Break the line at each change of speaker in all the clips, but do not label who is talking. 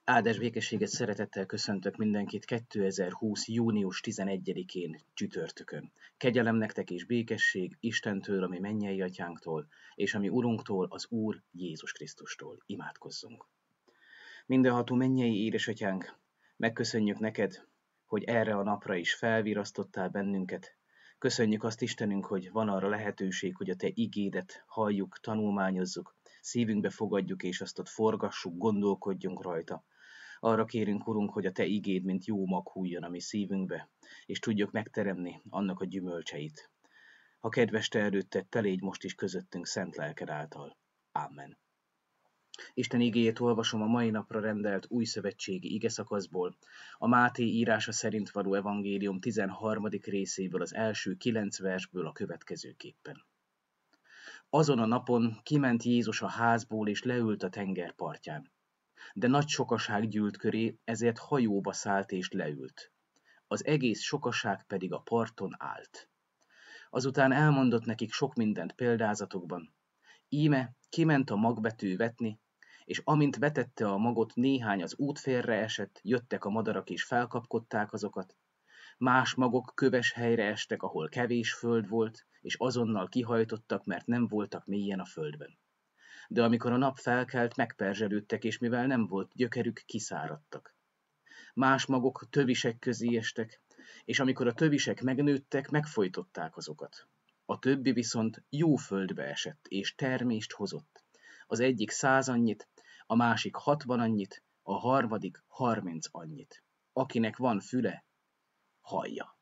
Áldás békességet szeretettel köszöntök mindenkit 2020. június 11-én csütörtökön. Kegyelem nektek és békesség Istentől, ami mennyei atyánktól, és ami Urunktól, az Úr Jézus Krisztustól. Imádkozzunk. Mindenható mennyei édesatyánk, megköszönjük neked, hogy erre a napra is felvirasztottál bennünket. Köszönjük azt, Istenünk, hogy van arra lehetőség, hogy a te igédet halljuk, tanulmányozzuk, szívünkbe fogadjuk, és azt ott forgassuk, gondolkodjunk rajta. Arra kérünk, Urunk, hogy a te igéd, mint jó mag hújjon a mi szívünkbe, és tudjuk megteremni annak a gyümölcseit. Ha kedves te előtted, te légy most is közöttünk szent lelked által. Amen. Isten igéjét olvasom a mai napra rendelt újszövetségi igeszakaszból, a Máté írása szerint való evangélium 13. részéből, az első 9 versből a következőképpen. Azon a napon kiment Jézus a házból, és leült a tenger partján. De nagy sokaság gyűlt köré, ezért hajóba szállt és leült. Az egész sokaság pedig a parton állt. Azután elmondott nekik sok mindent példázatokban. Íme kiment a magvető vetni, és amint vetette a magot, néhány az út félre esett, jöttek a madarak és felkapkodták azokat. Más magok köves helyre estek, ahol kevés föld volt, és azonnal kihajtottak, mert nem voltak mélyen a földben. De amikor a nap felkelt, megperzselődtek, és mivel nem volt gyökerük, kiszáradtak. Más magok tövisek közé estek, és amikor a tövisek megnőttek, megfojtották azokat. A többi viszont jó földbe esett, és termést hozott. Az egyik 100 annyit, a másik 60 annyit, a harmadik 30 annyit. Akinek van füle, hallja.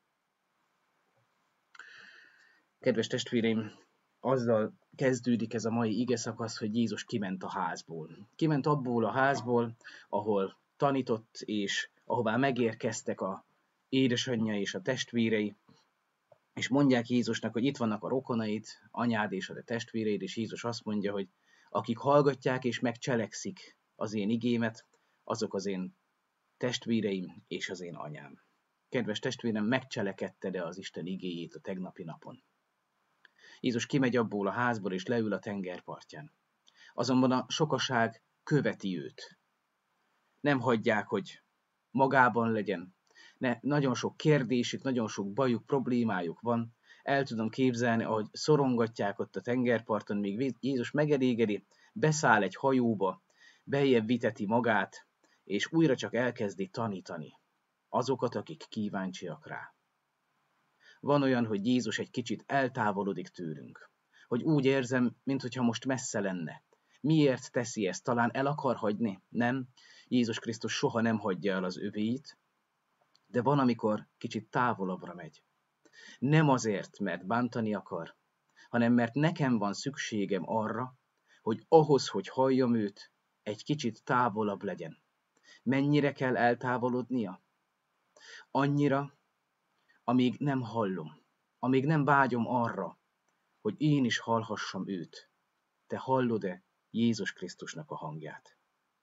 Kedves testvéreim, azzal kezdődik ez a mai igeszakasz, hogy Jézus kiment a házból. Kiment abból a házból, ahol tanított, és ahová megérkeztek a édesanyja és a testvérei, és mondják Jézusnak, hogy itt vannak a rokonaid, anyád és a testvéreid, és Jézus azt mondja, hogy akik hallgatják és megcselekszik az én igémet, azok az én testvéreim és az én anyám. Kedves testvérem, megcselekedted-e az Isten igéjét a tegnapi napon? Jézus kimegy abból a házból, és leül a tengerpartján. Azonban a sokaság követi őt. Nem hagyják, hogy magában legyen. Nagyon sok kérdésük, nagyon sok bajuk, problémájuk van. El tudom képzelni, ahogy szorongatják ott a tengerparton, míg Jézus megelégedi, beszáll egy hajóba, beljebb viteti magát, és újra csak elkezdi tanítani azokat, akik kíváncsiak rá. Van olyan, hogy Jézus egy kicsit eltávolodik tőlünk, hogy úgy érzem, mintha most messze lenne. Miért teszi ezt? Talán el akar hagyni? Nem, Jézus Krisztus soha nem hagyja el az övéit, de van, amikor kicsit távolabbra megy. Nem azért, mert bántani akar, hanem mert nekem van szükségem arra, hogy ahhoz, hogy halljam őt, egy kicsit távolabb legyen. Mennyire kell eltávolodnia? Annyira, amíg nem hallom, amíg nem vágyom arra, hogy én is hallhassam őt. Te hallod-e Jézus Krisztusnak a hangját?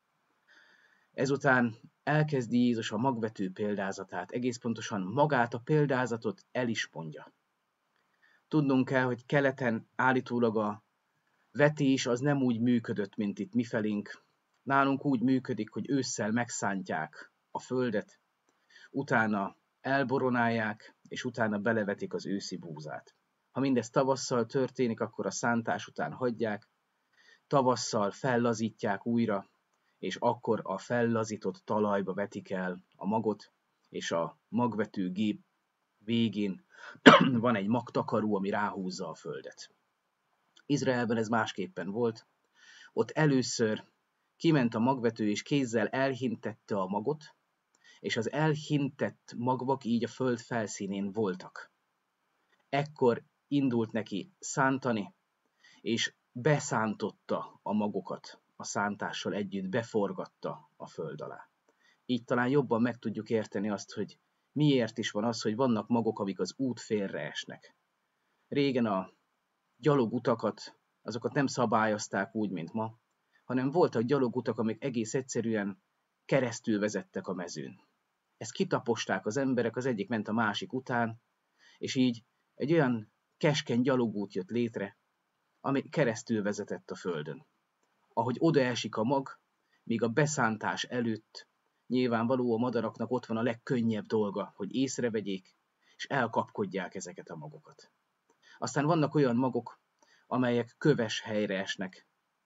Ezután elkezdi Jézus a magvető példázatát, egész pontosan magát a példázatot el is mondja. Tudnunk kell, hogy keleten állítólag a vetés az nem úgy működött, mint itt mifelénk. Nálunk úgy működik, hogy ősszel megszántják a földet, utána elboronálják, és utána belevetik az őszi búzát. Ha mindez tavasszal történik, akkor a szántás után hagyják, tavasszal fellazítják újra, és akkor a fellazított talajba vetik el a magot, és a magvető gép végén van egy magtakaró, ami ráhúzza a földet. Izraelben ez másképpen volt. Ott először kiment a magvető, és kézzel elhintette a magot, és az elhintett magvak így a föld felszínén voltak. Ekkor indult neki szántani, és beszántotta a magokat, a szántással együtt beforgatta a föld alá. Így talán jobban meg tudjuk érteni azt, hogy miért is van az, hogy vannak magok, amik az út félre esnek. Régen a gyalogutakat, azokat nem szabályozták úgy, mint ma, hanem voltak gyalogutak, amik egész egyszerűen keresztül vezettek a mezőn. Ezt kitaposták az emberek, az egyik ment a másik után, és így egy olyan keskeny gyalogút jött létre, ami keresztül vezetett a földön. Ahogy odaesik a mag, még a beszántás előtt Nyilvánvaló, a madaraknak ott van a legkönnyebb dolga, hogy észrevegyék, és elkapkodják ezeket a magokat. Aztán vannak olyan magok, amelyek köves helyre esnek.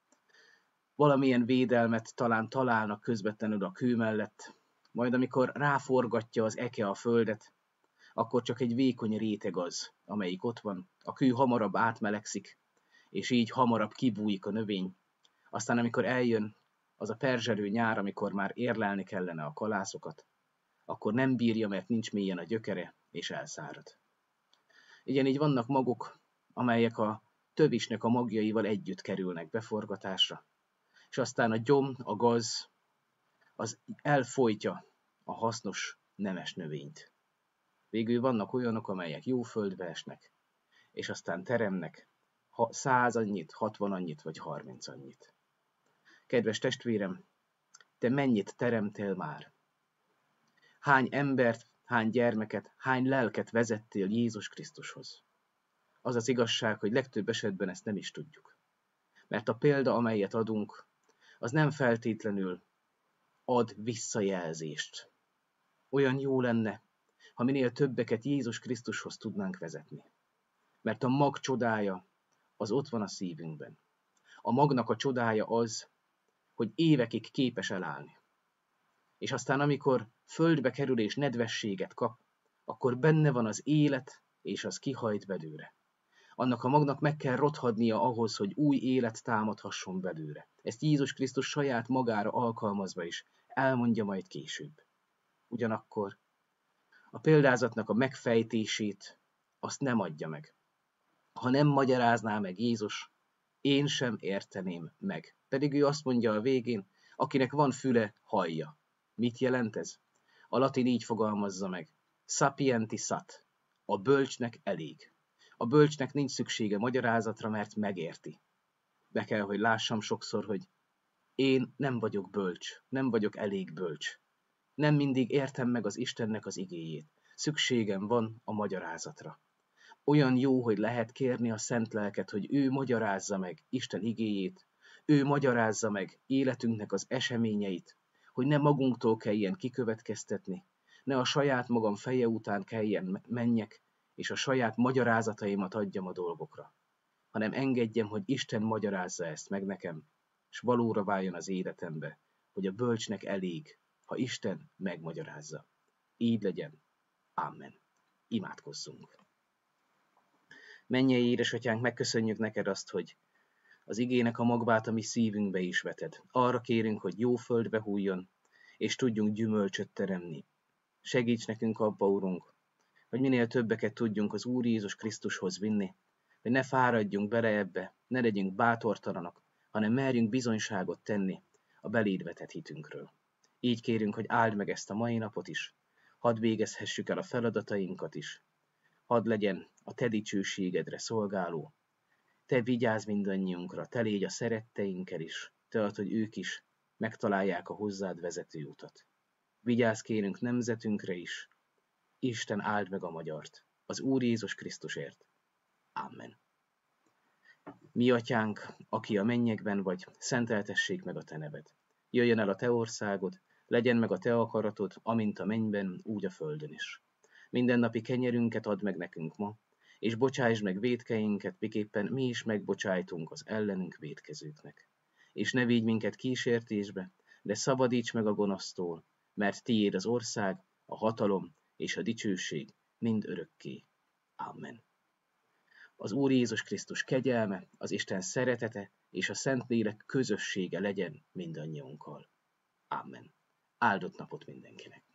Valamilyen védelmet talán találnak közvetlenül a kő mellett, majd amikor ráforgatja az eke a földet, akkor csak egy vékony réteg az, amelyik ott van. A kő hamarabb átmelegszik, és így hamarabb kibújik a növény. Aztán amikor eljön az a perzselő nyár, amikor már érlelni kellene a kalászokat, akkor nem bírja, mert nincs mélyen a gyökere, és elszárad. Igen, így vannak magok, amelyek a tövisnek a magjaival együtt kerülnek beforgatásra, és aztán a gyom, a gaz, az elfojtja a hasznos, nemes növényt. Végül vannak olyanok, amelyek jó földbe esnek, és aztán teremnek 100 annyit, 60 annyit, vagy 30 annyit. Kedves testvérem, te mennyit teremtél már? Hány embert, hány gyermeket, hány lelket vezettél Jézus Krisztushoz? Az az igazság, hogy legtöbb esetben ezt nem is tudjuk. Mert a példa, amelyet adunk, az nem feltétlenül ad visszajelzést. Olyan jó lenne, ha minél többeket Jézus Krisztushoz tudnánk vezetni. Mert a mag csodája az ott van a szívünkben. A magnak a csodája az, hogy évekig képes elállni. És aztán amikor földbe kerül és nedvességet kap, akkor benne van az élet, és az kihajt belőle. Annak a magnak meg kell rothadnia ahhoz, hogy új élet támadhasson belőle. Ezt Jézus Krisztus saját magára alkalmazva is elmondja majd később. Ugyanakkor a példázatnak a megfejtését azt nem adja meg. Ha nem magyarázná meg Jézus, én sem érteném meg. Pedig ő azt mondja a végén, akinek van füle, hallja. Mit jelent ez? A latin így fogalmazza meg. Sapienti sat. A bölcsnek elég. A bölcsnek nincs szüksége magyarázatra, mert megérti. Be kell, hogy lássam sokszor, hogy én nem vagyok bölcs, nem vagyok elég bölcs. Nem mindig értem meg az Istennek az igéjét. Szükségem van a magyarázatra. Olyan jó, hogy lehet kérni a Szent Lelket, hogy ő magyarázza meg Isten igéjét, ő magyarázza meg életünknek az eseményeit, hogy ne magunktól kelljen kikövetkeztetni, ne a saját magam feje után kelljen menjek, és a saját magyarázataimat adjam a dolgokra, hanem engedjem, hogy Isten magyarázza ezt meg nekem, és valóra váljon az életembe, hogy a bölcsnek elég, ha Isten megmagyarázza. Így legyen. Amen. Imádkozzunk. Mennyei édesatyánk, megköszönjük neked azt, hogy az igének a magvát a mi szívünkbe is veted. Arra kérünk, hogy jó földbe hújjon, és tudjunk gyümölcsöt teremni. Segíts nekünk abba, Urunk, hogy minél többeket tudjunk az Úr Jézus Krisztushoz vinni, hogy ne fáradjunk bele ebbe, ne legyünk bátortalanok, hanem merjünk bizonyságot tenni a beléd vetett hitünkről. Így kérünk, hogy áld meg ezt a mai napot is, hadd végezhessük el a feladatainkat is, hadd legyen a te dicsőségedre szolgáló. Te vigyázz mindannyiunkra, te légy a szeretteinkkel is, te add, hogy ők is megtalálják a hozzád vezető utat. Vigyázz kérünk nemzetünkre is. Isten áld meg a magyart, az Úr Jézus Krisztusért. Amen. Mi atyánk, aki a mennyekben vagy, szenteltessék meg a te neved. Jöjjön el a te országod, legyen meg a te akaratod, amint a mennyben, úgy a földön is. Mindennapi kenyerünket add meg nekünk ma, és bocsásd meg vétkeinket, miképpen mi is megbocsájtunk az ellenünk vétkezőknek. És ne vigy minket kísértésbe, de szabadíts meg a gonosztól, mert tiéd az ország, a hatalom és a dicsőség mind örökké. Amen. Az Úr Jézus Krisztus kegyelme, az Isten szeretete és a Szentlélek közössége legyen mindannyiunkkal. Amen. Áldott napot mindenkinek!